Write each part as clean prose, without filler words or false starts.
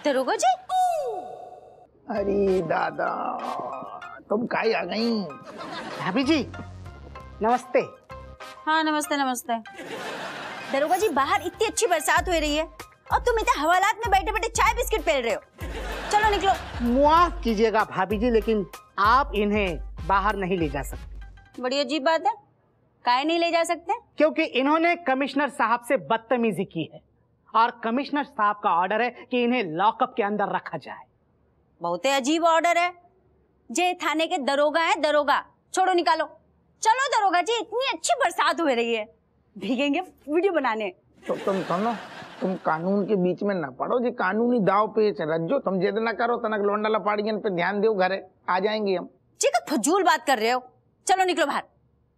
दरोगा जी। अरे दादा, तुम काहे आ गई? भाभी जी नमस्ते। हाँ नमस्ते नमस्ते। दरोगा जी, बाहर इतनी अच्छी बरसात हो रही है और तुम इतने हवालात में बैठे बैठे चाय बिस्किट पेल रहे हो। चलो निकलो। माफ कीजिएगा भाभी जी, लेकिन आप इन्हें बाहर नहीं ले जा सकते। बड़ी अजीब बात है, काहे नहीं ले जा सकते? क्योंकि इन्होंने कमिश्नर साहब से बदतमीजी की है और कमिश्नर साहब का ऑर्डर है कि इन्हें लॉकअप के अंदर रखा जाए। बहुत अजीब ऑर्डर है। जे थाने के दरोगा है, दरोगा। छोड़ो निकालो। चलो दरोगा जी, इतनी अच्छी बरसात हो रही है, भीगेंगे वीडियो बनाने। तो तुम सुनो, तुम कानून के बीच में ना पड़ो जी। कानूनी दाव पेच रज्जो तुम जिद ना करो, तनक लोंडा लपाड़ियन पे ध्यान दो। घरे आ जाएंगे हम। जी का फजूल बात कर रहे हो। चलो निकलो बाहर।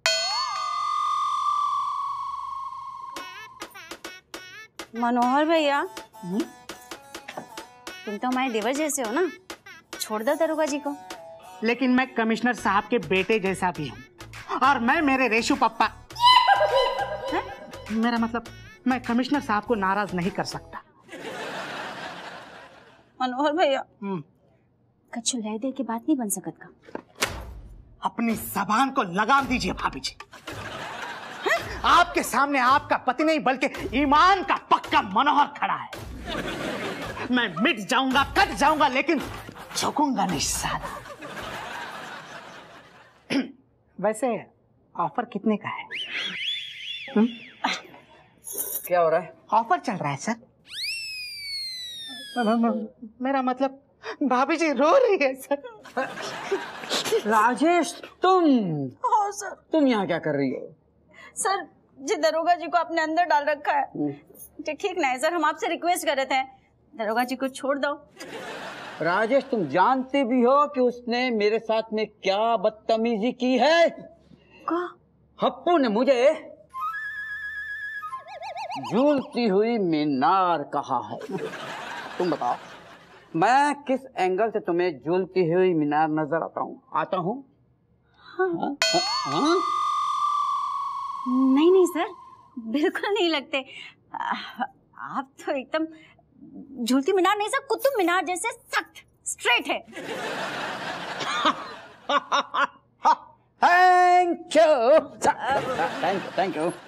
मनोहर भैया, तुम तो हमारे देवर जैसे हो ना, छोड़ दो दरोगा जी को। लेकिन मैं कमिश्नर साहब के बेटे जैसा भी हूँ और मैं मेरे रेशु पप्पा मेरा मतलब मैं कमिश्नर साहब को नाराज नहीं कर सकता। मनोहर भैया, कछु ले दे के बात नहीं बन सकत का। अपनी जबान को लगाम दीजिए भाभी जी। आपके सामने आपका पति नहीं बल्कि ईमान का पक्का मनोहर खड़ा है। मैं मिट जाऊंगा, कट जाऊंगा, लेकिन झुकूंगा नहीं साला। वैसे ऑफर कितने का है? क्या हो रहा है? ऑफर चल रहा है सर। मेरा मतलब भाभी जी रो रही है सर। राजेश, तुम? हाँ सर। तुम यहाँ क्या कर रही हो? सर जी, दरोगा जी को आपने अंदर डाल रखा है। जी ठीक नहीं सर, हम आपसे रिक्वेस्ट कर रहे थे, दरोगा जी को छोड़ दो। राजेश, तुम जानते भी हो कि उसने मेरे साथ में क्या बदतमीजी की है? क्या? हप्पू ने मुझे झूलती हुई मीनार कहा है। तुम बताओ, मैं किस एंगल से तुम्हें झूलती हुई मीनार नजर आता हूँ? हाँ। हाँ? नहीं नहीं सर, बिल्कुल नहीं लगते। आप तो एकदम झूलती मीनार नहीं सर, कुतुब मीनार जैसे सख्त स्ट्रेट है। Thank you.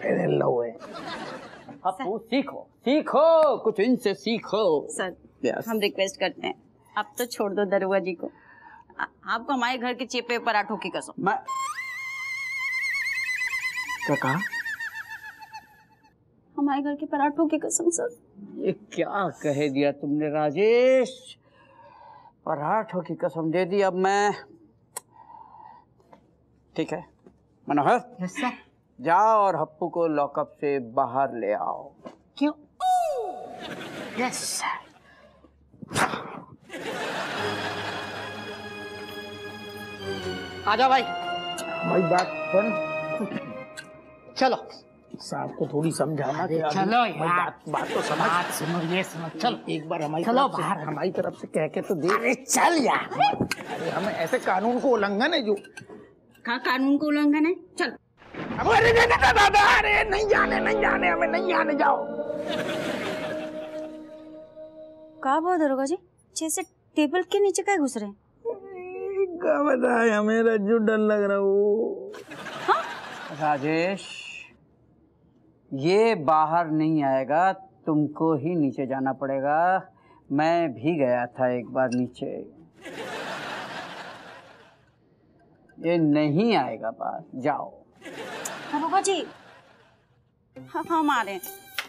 हप्पू, सीखो कुछ इनसे सीखो। Sir yes. हम रिक्वेस्ट करते हैं, आप तो छोड़ दो दरोगा जी को। आपको हमारे घर के चेपे पराठों की कसम। मैं क्या कहा? हमारे घर के पराठों की कसम सर। ये क्या कह दिया तुमने राजेश? पराठों की कसम दे दी। अब मैं ठीक है मनोहर, यस सर। जाओ और हप्पू को लॉकअप से बाहर ले आओ। क्यों? Yes sir. आजा भाई। भाई बात सुन, चलो साहब को थोड़ी समझाना कि चलो यार, बात तो समझ। बात सुनो, ये सुनो, चलो एक बार हमारी चलो तरफ से, बाहर। हमारी तरफ से कह के तो दे। अरे चल यार। अरे हमें ऐसे कानून को उल्लंघन है जो। कहा कानून का उल्लंघन है? चल। अरे दादा, अरे नहीं जाने हमें नहीं जाने, जाओ। कहा बहुत दरोगा जी, जैसे टेबल के नीचे क्या घुस रहे हैं? क्या बताए हमें रज्जू, डर लग रहा हो। हाँ? राजेश, ये बाहर नहीं आएगा, तुमको ही नीचे जाना पड़ेगा। मैं भी गया था एक बार नीचे, ये नहीं आएगा बाहर। जाओ। दरोगा जी, हम आ रहे हैं।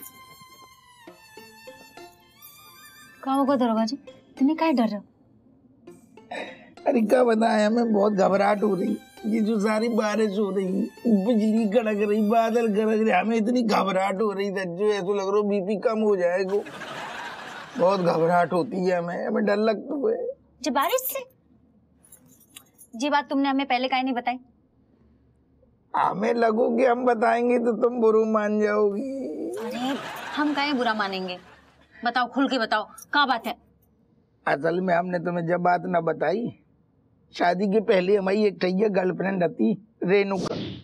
क्या होगा दरोगा जी, तुम्हें क्या डर रहे हो? अरे क्या बताए, हमें बहुत घबराहट हो रही। ये जो सारी बारिश हो रही, बिजली कड़क रही, बादल गरज रहे, हमें इतनी घबराहट हो रही रज्जू, ऐसा लग रहा बीपी कम हो जाएगा। बहुत घबराहट होती है, हमें डर लगता है। जब बारिश से जी बात तुमने हमें पहले काहे नहीं बताई? हमें लगोगे हम बताएंगे तो तुम बुरा मान जाओगी। अरे हम काहे बुरा मानेंगे, बताओ, खुल के बताओ, क्या बात है? असल में हमने तुम्हें जब बात न बताई, शादी के पहले हमारी एक गर्लफ्रेंड थी, रेणुका।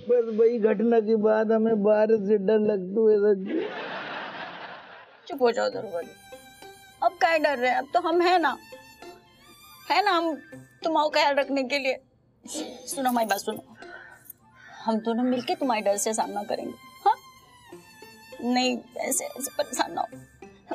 बस वही घटना के बाद हमें बारिश से डर लगती है रज्जू। चुप हो जाओ दरोगा जी, अब क्या डर रहे हैं, अब तो हम है ना हम तुम्हारा ख्याल रखने के लिए। सुनो हमारी बात सुनो, हम दोनों मिलके तुम्हारे डर से सामना करेंगे। हाँ नहीं ऐसे परेशान ना हो।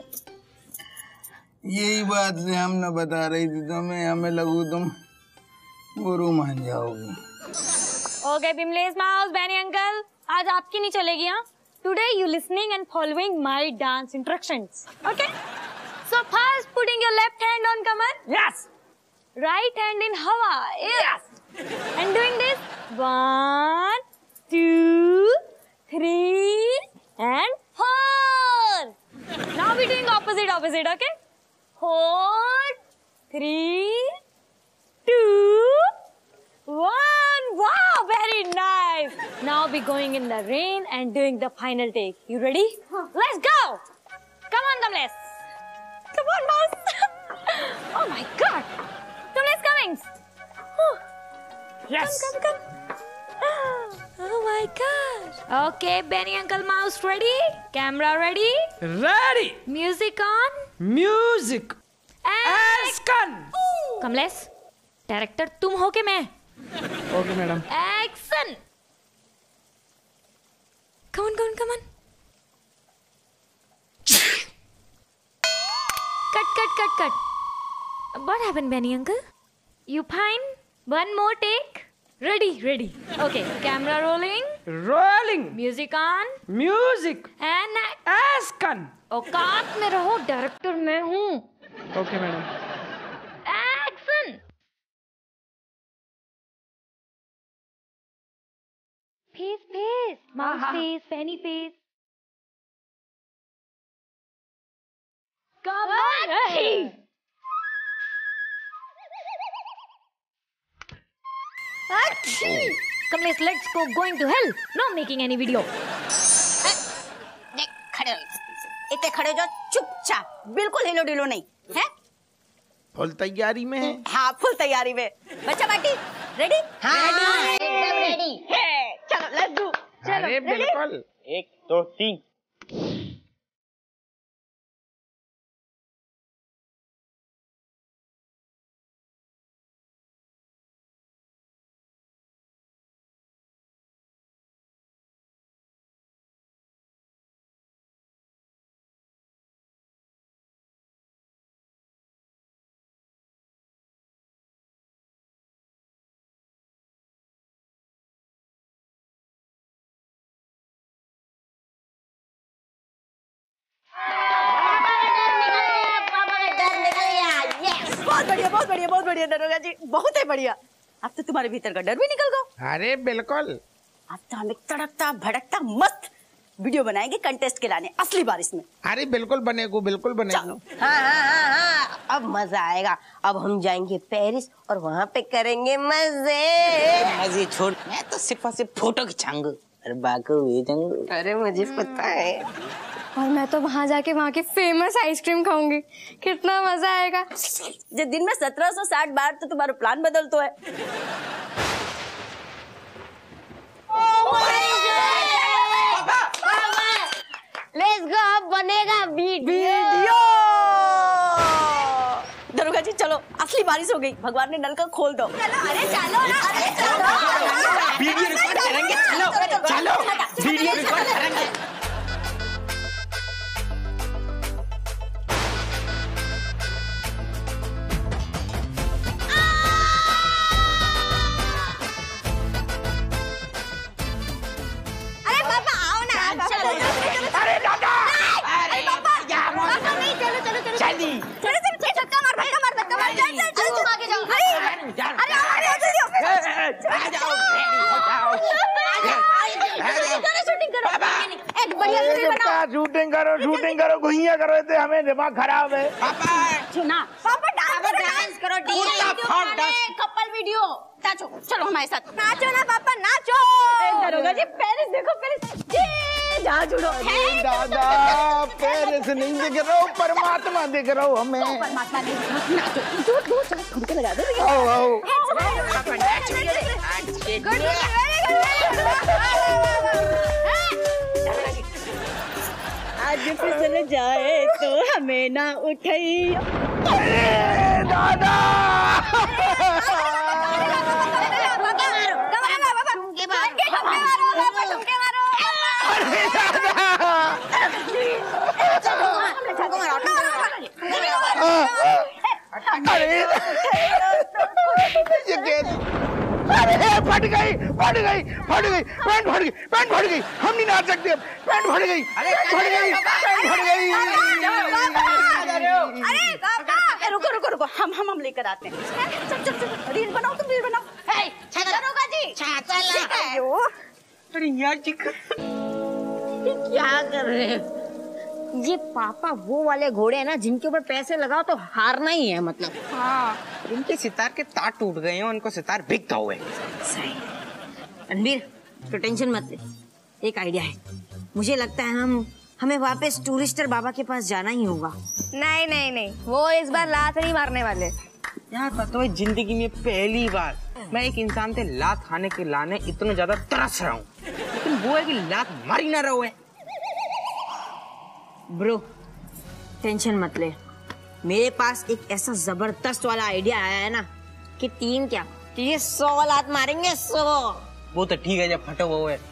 यही बात से हम न बता रही थी तुम्हें, हमें लगू तुम गुरु मान जाओगी। Okay Bimlesh mouse, Beni uncle, आज आपकी नहीं चलेगी। हाँ, today you listening and following my dance instructions. Okay, so first putting your left hand on कमर, yes, right hand in hawa, yes, and doing this 1 2 3 and 4. Now we're doing opposite, okay? 4 3 2 1. Wow, very nice. Now we're going in the rain and doing the final take. You ready? Let's go. Come on, Kamlesh. Come on, boss. Oh my God. Kamlesh Cummings. yes. Come. Oh my God. Okay, Benny Uncle Mouse ready? Camera ready? Ready. Music on? Music. Action. Kamlesh, director तुम हो के मैं? Okay madam. Action. Come on. Cut. What happened, Benny Uncle? You fine? One more take. Ready. Okay, camera rolling. Music on. Music. And Action. औकात में रहो, director मैं हूँ। Okay madam. Action. Face. Mouse face, penny face. Come on. Kamlesh, let's go. Going to hell. No making any video. देख खड़े हो, इतने खड़े हो जाओ चुपचाप, बिल्कुल हिलो डिलो नहीं है। फुल तैयारी में है। हाँ फुल तैयारी में। बच्चा पार्टी रेडी? हाँ एकदम रेडी है। चलो लेट्स डू। अरे बिल्कुल। 1 2 3। बहुत बढ़िया दरोगा जी, बहुत ही बढ़िया। अब तो तुम्हारे भीतर का डर भी निकल गया। अरे बिल्कुल। अब तो हम एक तड़कता भड़कता मस्त वीडियो बनाएंगे कंटेस्ट के लाने असली बारिश में। अरे बिल्कुल बनेगो। हाँ, अब मजा आएगा। अब हम जाएंगे पेरिस और वहाँ पे करेंगे मजे छोड़, मैं तो सिर्फ फोटो खिंचाऊंगा। अरे बाको ये जंग। अरे मुझे पता है। और मैं तो वहाँ जाके वहाँ की फेमस आइसक्रीम खाऊंगी, कितना मजा आएगा। जो दिन में 1760 बार तो तुम्हारा प्लान बदल तो है। लेट्स गो, अब बनेगा वीडियो। दरोगा जी चलो, असली बारिश हो गई, भगवान ने नल का खोल दो। चलो वीडियो रिकॉर्ड करेंगे। चलो वीडियो रिकॉर्ड करेंगे। अरे दादा, अरे पापा नहीं, चलो धक्का मार चल आगे जाओ। शूटिंग करो घुइया करो, इतने हमें दिमाग खराब है। पापा डांस करो, कपल वीडियो। नाचो, चलो हमारे साथ नाचो ना पापा, नाचो। दरोगा जी पेरिस देखो, पेरिस जहाँ जुड़ो। दादा पेरिस नहीं दिख रहा हूँ, परमात्मा दिख रहा हूँ हमें। परमात्मा नहीं, नाचो दूर चलो, ठुमके लगा दो। आओ गुड आज फिसल जाए तो हमें ना उठाइयो। अरे दादा अरे फट गई पैंट फट गई हम नहीं नाच सकते, पैंट फट गई अरे रुको हम लेकर आते हैं। चल रील बनाओ, तुम रील बनाओ। दरोगा जी अरे यार जी क्या कर रहे हैं ये पापा? वो वाले घोड़े हैं ना जिनके ऊपर पैसे लगाओ तो हारना ही है मतलब। हाँ, इनके सितार के तार टूट गए हैं, उनको सितार बिक हुए। सही। रणबीर तो टेंशन मत ले, एक आइडिया है। मुझे लगता है हमें वापस टूरिस्टर बाबा के पास जाना ही होगा। नहीं, वो इस बार लात नहीं मारने वाले। यार पता है जिंदगी में पहली बार मैं एक इंसान से लात खाने के लाने इतना ज्यादा तरस रहा हूँ, लेकिन वो है कि लात मारी ना रहो है। ब्रो टेंशन मत ले, मेरे पास एक ऐसा जबरदस्त वाला आइडिया आया है ना कि 100 लात मारेंगे 100। वो तो ठीक है जब फटो वो है।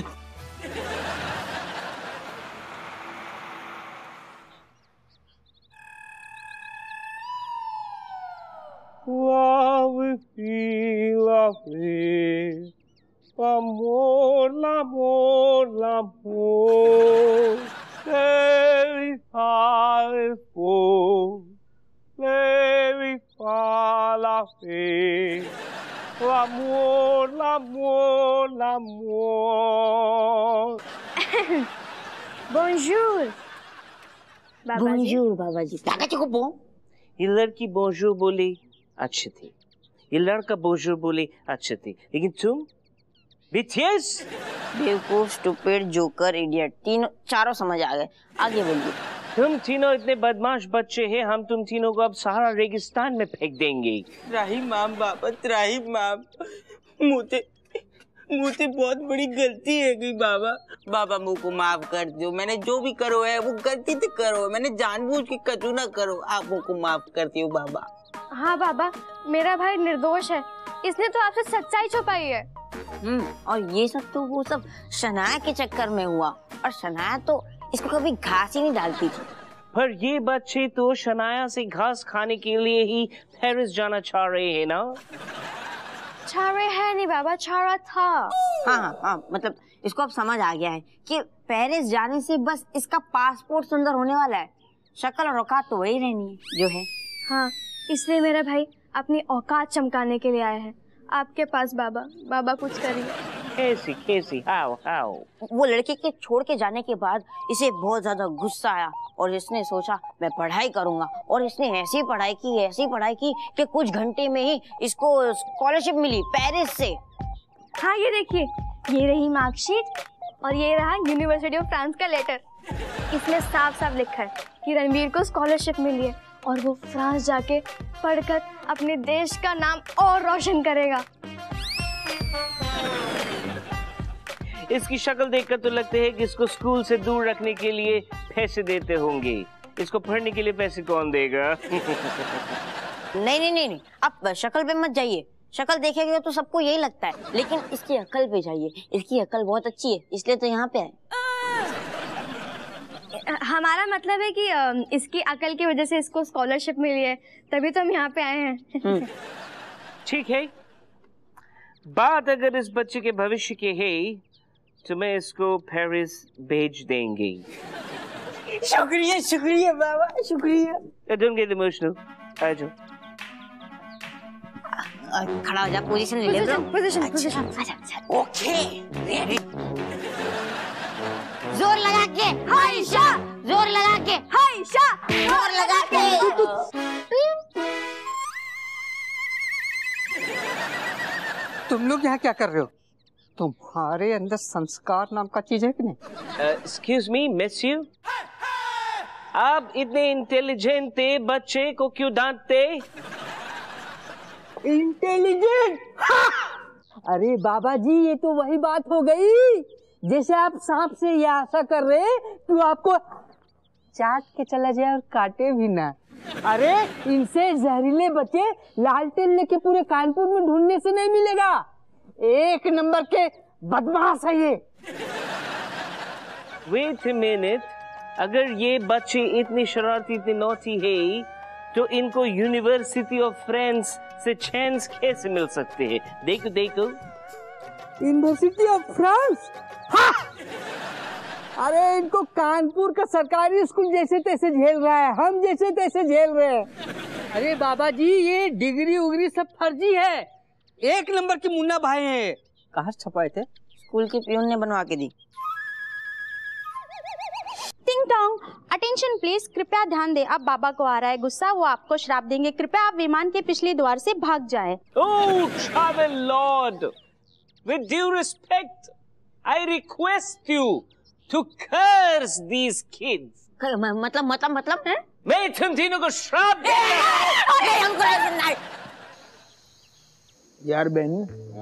बोंजूर बोंजूर बाबा जी। ये लड़की बोंजूर बोली अच्छी थी, ये लड़का बोंजूर बोली अच्छी थी, लेकिन तुम बीटीएस बेवकूफ, स्टूपिड, जोकर, इडियट, चारों समझ आ गए। आगे बोलिए। तुम तीनों इतने बदमाश बच्चे हैं, हम तुम तीनों को अब सहारा रेगिस्तान में फेंक देंगे। त्राही माम बाबा, त्राही माम, मुझे बहुत बड़ी गलती है गई बाबा मुझको माफ कर दो। मैंने जो भी करो है वो गलती से करो, मैंने जानबूझ के कछु ना करो। आप मुझको माफ कर दियो बाबा। हाँ बाबा, मेरा भाई निर्दोष है, इसने तो आपसे सच्चाई छुपाई है। और ये सब तो वो सब शनाया के चक्कर में हुआ, और शनाया तो इसको कभी घास ही नहीं डालती थी। पर ये बच्चे तो शनाया से घास खाने के लिए ही पेरिस जाना चाह रहे हैं ना? चाह रहे हैं नहीं बाबा, चाह रहा था। हाँ, मतलब इसको अब समझ आ गया है कि पेरिस जाने से बस इसका पासपोर्ट सुंदर होने वाला है, शक्ल और औकात तो वही रहनी है जो है। हाँ, इसलिए मेरा भाई अपनी औकात चमकाने के लिए आया है आपके पास। बाबा कुछ करिए। कैसी हाउ वो लड़के के छोड़ के जाने के बाद इसे बहुत ज्यादा गुस्सा आया और इसने सोचा मैं पढ़ाई करूंगा, और इसने ऐसी पढ़ाई की कि कुछ घंटे में ही इसको स्कॉलरशिप मिली पेरिस से। हाँ ये देखिए, ये रही मार्कशीट और ये रहा यूनिवर्सिटी ऑफ फ्रांस का लेटर। इसमें साफ साफ लिखा है कि रणबीर को स्कॉलरशिप मिली है और वो फ्रांस जाके पढ़कर अपने देश का नाम और रोशन करेगा। इसकी शक्ल देखकर तो लगते है कि इसको स्कूल से दूर रखने के लिए पैसे देते होंगे। इसको पढ़ने के लिए पैसे कौन देगा? नहीं, अब शक्ल पे मत जाइए। शक्ल देखेंगे तो सबको यही लगता है, लेकिन इसकी अकल पे जाइए। इसकी अकल बहुत अच्छी है, इसलिए तो यहाँ पे है। हमारा मतलब है कि इसकी अकल की वजह से इसको स्कॉलरशिप मिली है, तभी तो हम यहाँ पे आए हैं। ठीक है, बात अगर इस बच्चे के भविष्य की है तो मैं इसको पेरिस भेज देंगे। शुक्रिया बाबा, शुक्रिया। Don't get emotional. आ जाओ। खड़ा हो जा, पोजीशन ले ले। पोजीशन। Okay, ready. जोर लगा के हाय शा, जोर लगा के हाय शा, जोर लगा के। तुम लोग यहाँ क्या कर रहे हो? तुम्हारे अंदर संस्कार नाम का चीज है कि नहीं? Excuse me, miss you? आप इतने इंटेलिजेंट थे, बच्चे को क्यों डांटते? इंटेलिजेंट? अरे बाबा जी, ये तो वही बात हो गई जैसे आप सांप से ये आशा कर रहे कि वो आपको चाट के चला जाए और काटे भी ना। अरे इनसे जहरीले बच्चे लालटेन लेके पूरे कानपुर में ढूंढने से नहीं मिलेगा। एक नंबर के बदमाश है ये। वेट अ मिनट, अगर ये बच्चे इतने शरारती इतने नॉटी है तो इनको यूनिवर्सिटी ऑफ फ्रांस से चांस कैसे मिल सकते हैं? देखो देखो, यूनिवर्सिटी ऑफ फ्रांस। हाँ! अरे इनको कानपुर का सरकारी स्कूल जैसे तैसे झेल रहा है, हम जैसे तैसे झेल रहे हैं। अरे बाबा जी ये डिग्री उग्री सब फर्जी है, एक नंबर के मुन्ना भाई हैं। कहाँ से छपाए थे? स्कूल के पियून ने बनवा के दी। टिंग टोंग, अटेंशन प्लीज, कृपया ध्यान दें। अब बाबा को आ रहा है गुस्सा, वो आपको श्राप देंगे। कृपया आप विमान के पिछले द्वार से भाग जाएं। Oh, travel lord, with due respect, I request you to curse these kids. मतलब है? मैं तुम तीनों को श्राप दे यार बहनी,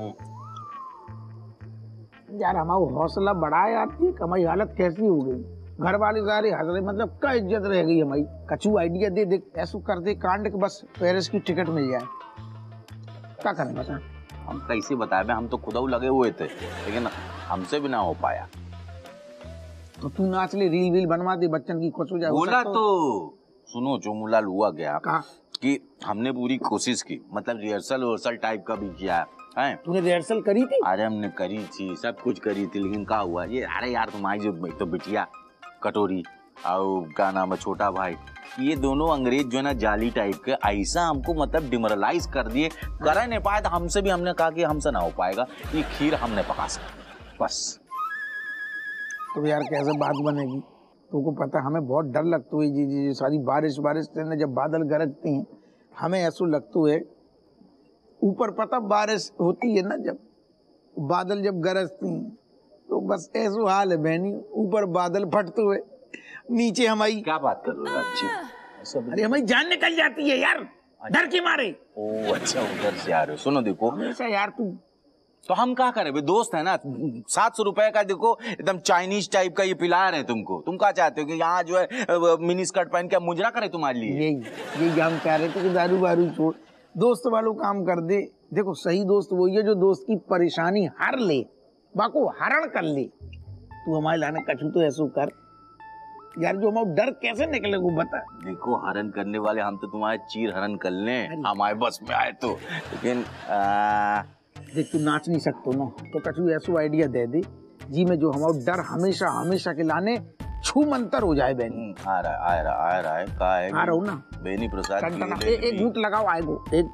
यार हमारा हौसला बढ़ा यार, हमारी हालत कैसी हो गई। घर वाले सारे हंस रहे, मतलब क्या इज्जत रह गई हमारी। कचू आइडिया दे दे, ऐसा कर दे कांड के बस पेरिस की टिकट मिल जाए। क्या करें बता? हम कैसे बताए, हम तो खुद लगे हुए थे लेकिन हमसे भी ना हो पाया। तो तू नाच ले, रील वील बनवा दे, बच्चन की खुश हो जाए। बोला तो सुनो, चोमूलाल हुआ क्या कि हमने पूरी कोशिश की, मतलब रिहर्सल टाइप का भी किया है। तूने रिहर्सल करी थी? अरे हमने करी थी, सब कुछ करी थी, लेकिन क्या हुआ ये, अरे यार तुम्हारी जो तो बिटिया कटोरी और क्या नाम है छोटा भाई, ये दोनों अंग्रेज जो है ना जाली टाइप के, ऐसा हमको मतलब डिमोरलाइज कर दिए, कर नहीं पाया। तो हमसे भी हमने कहा कि हमसे ना हो पाएगा, ये खीर हमने पका सकते बस। तो यार कैसे बात बनेगी? तुमको पता हमें बहुत डर लगता है जी सारी बारिश से, जब बादल गरजते हैं हमें ऐसा लगता है। ऊपर पता बारिश होती है ना, जब बादल जब गरजती हैं तो बस ऐसा हाल है बहनी, ऊपर बादल फटते हुए, नीचे हमारी। क्या बात कर रहे हो अच्छी? अरे हमारी जान निकल जाती है यार, डर के मारे। ओ अच्छा, उधर से आ रहे हो। सुनो देखो हमेशा यार तू, तो हम क्या करें, दोस्त है ना। 700 रुपए का देखो एकदम चाइनीज टाइप का ये पिला रहे हैं तुमको। तुम क्या चाहते हो कि यहाँ जो है मिनी स्कर्ट पहन के मुजरा करे तुम्हारे लिए? यही हम कह रहे थे कि दारू वारू छोड़, दोस्त वालों काम कर दे। देखो सही दोस्त वही है जो दोस्त की परेशानी हर ले, बाको हरण कर ले। तू हमारे लाने कछू तो ऐसा कर यार, जो हमारा डर कैसे निकले वो बता। देखो हरण करने वाले हम तो तुम्हारे चीर हरण कर लें, हमारे बस में आए तो। लेकिन देख तू नाच नहीं सकतो ना, तो कछू ऐसा आइडिया दे दे जी में जो हमारा डर हमेशा के लाने छू मंतर हो जाए। बहनी आ रहा है का है? आ रहा हूँ ना। बेनी प्रसाद एक घूंट लगाओ आएगो एक।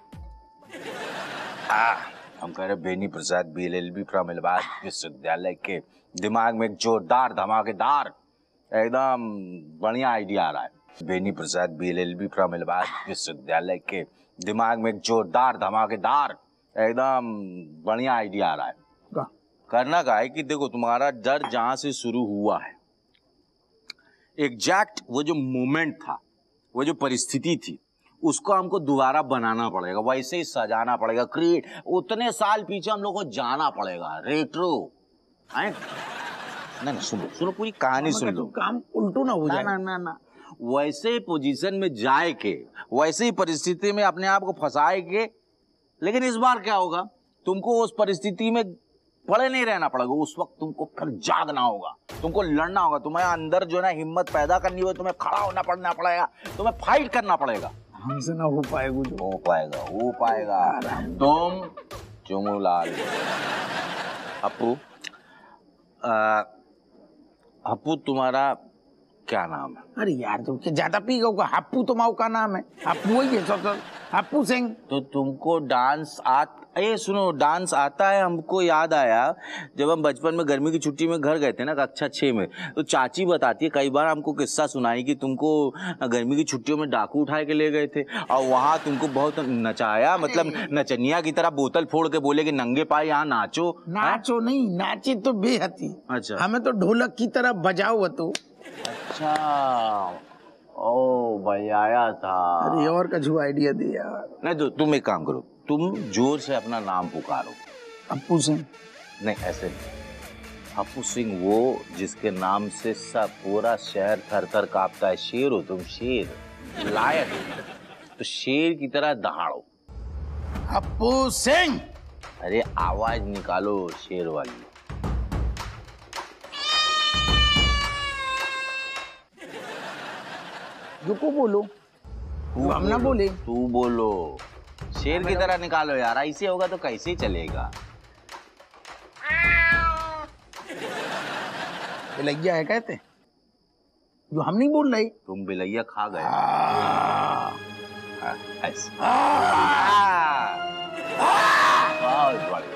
हम कह रहे बेनी प्रसाद BLLB फ्रॉम इलाहाबाद विश्वविद्यालय के दिमाग में एक जोरदार धमाकेदार एकदम बढ़िया आइडिया आ रहा है। बेनी प्रसाद BLLB फ्रॉम इलाहाबाद विश्वविद्यालय के दिमाग में एक जोरदार धमाकेदार एकदम बढ़िया आइडिया आ रहा है। करना क्या है कि देखो तुम्हारा डर जहां से शुरू हुआ है, एग्जैक्ट वो जो मोमेंट था, वो जो परिस्थिति थी, उसको हमको दोबारा बनाना पड़ेगा, वैसे ही सजाना पड़ेगा, क्रिएट। उतने साल पीछे हम लोग को जाना पड़ेगा, रेट्रो। नहीं सुनो पूरी कहानी सुन लो, काम उल्टू ना हो जाए। ना वैसे पोजीशन में जाए के, वैसे ही परिस्थिति में अपने आप को फंसाए के। लेकिन इस बार क्या होगा, तुमको उस परिस्थिति में पड़े नहीं रहना पड़ेगा, उस वक्त तुमको फिर जागना होगा, तुमको लड़ना होगा, तुम्हें अंदर जो है ना हिम्मत पैदा करनी होगी, तुम्हें खड़ा होना पड़ेगा, तुम्हें फाइट करना पड़ेगा। हमसे ना हो पाएगा। हो पाएगा। तुम चोमूलाल हप्पू तुम्हारा क्या नाम है? अरे यार तुम ज्यादा पी गए, हप्पू तो माओ का नाम है, हप्पू वही है, हप्पू सिंह। तो तुमको डांस सुनो डांस आता है? हमको याद आया जब हम बचपन में गर्मी की छुट्टी में घर गए थे ना कक्षा 6 में, तो चाची बताती है कई बार हमको किस्सा सुनाई कि तुमको गर्मी की छुट्टियों में डाकू उठा के ले गए थे और वहाँ तुमको बहुत नचाया, मतलब नचनिया की तरह बोतल फोड़ के बोले कि नंगे पाए यहाँ नाचो। नाचो नहीं, नाचे तो बेहती। अच्छा, हमें तो ढोलक की तरह बजाओ तो। अच्छा ओ भाई आया था। अरे और कछु आइडिया दे यार। नहीं तो तुम एक काम करो, तुम जोर से अपना नाम पुकारो। हप्पू सिंह। नहीं ऐसे हप्पू सिंह वो जिसके नाम से सब पूरा शहर थर थर कांपता है। शेर हो तुम, शेर लायक, तो शेर की तरह दहाड़ो। हप्पू सिंह। अरे आवाज निकालो शेर वाली। रुको बोलो, हम ना बोले। तू बोलो, शेर की तरह निकालो यार, ऐसे होगा तो कैसे चलेगा। बिलैया है कहते, जो हम नहीं बोल रहे। तुम बिलैया खा गए। ऐसे बहुत बढ़िया।